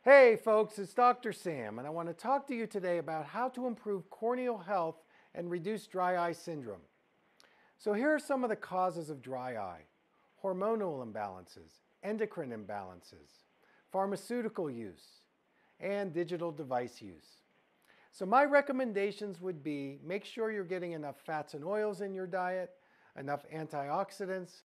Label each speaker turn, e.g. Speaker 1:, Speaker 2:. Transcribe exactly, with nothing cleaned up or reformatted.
Speaker 1: Hey folks, it's Doctor Sam, and I want to talk to you today about how to improve corneal health and reduce dry eye syndrome. So here are some of the causes of dry eye: hormonal imbalances, endocrine imbalances, pharmaceutical use, and digital device use. So my recommendations would be make sure you're getting enough fats and oils in your diet, enough antioxidants,